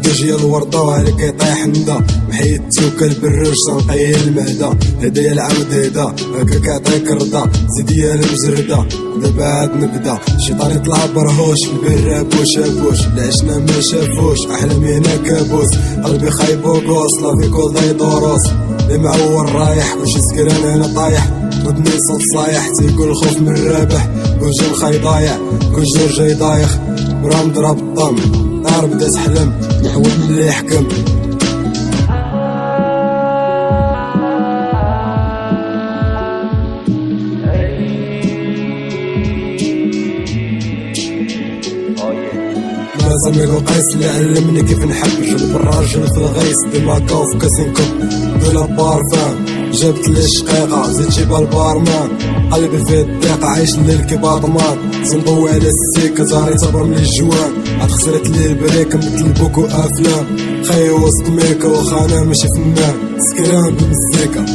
جي الوردة وهلي كيطيح ندا محيد توكل بالرج تنقيه المعدة هدايا العود هدا هكا كيعطيك رضا زيديا المزردة دابا عاد نبدا الشيطان يطلع برهوش البراب وشابوش العشنا ما شافوش احلامي هنا كابوس قلبي خايب وقوس لافي كول داي دوروس اللي معور رايح كلشي سكران انا طايح ودني صوت صايح تيقول الخوف من الرابح كل جا الخاي ضايع كل جا جاي دايخ مرام ضرب الطم نهار بدات حلم نحول من اللي يحكم لازم يقول قيس اللي علمني كيف نحب جلب الراجل في الغيس ديما كاو في كاسين كوب دولا بارفان جابت لي الشقيقة زيد جيبها البارمان قلبي فيه الضيقة عايش الليل كي باطمان زنضوي على السيكة زهري تبرم لي الجوان عاد خسرت لي البريكة مثل بوكو افلام خي وسط ميكا واخا انا ماشي فنان سكران بالمزيكا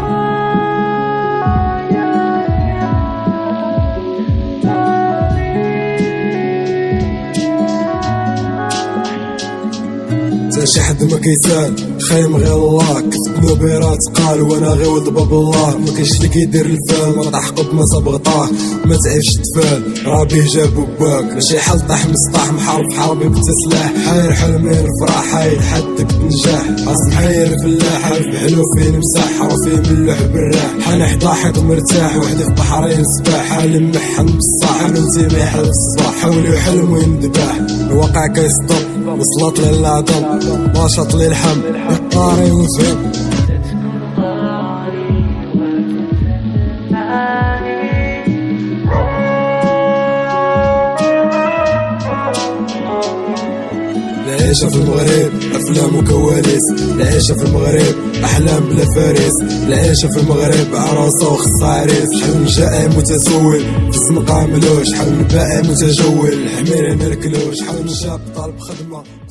شي حد ما كيسال خايم غير الله كتب نوبيرات قال وانا غير ولد باب الله ما كاينش اللي كيدير الفال ما طاح قب ما سبغطاه ما تعيفش تفال رابيه جابو باك ماشي حال طاح مسطاح محارب حربي بتسلاح حاير حلمي الفرح حايد حدك تنجح اصل محير فلاح عارف حلو فين مساح عرفي من اللوح بالراح حنح ضاحك ومرتاح وحدي في بحرين سباح حالي محن بالصح انتي ما يحل الصباح حاولي وحلم ويندباح الواقع كيصطب وصلت لي العظم ناشط لي الحم طاري وفهم العيشة في المغرب أفلام وكواليس العيشة في المغرب أحلام بلا فارس العيشة في المغرب عروسة وخصها عريس شحال من جائع متسول في الزنقة عملوش شحال من بائع متجول الحمير مركلوش شحال من شاب طالب خدمة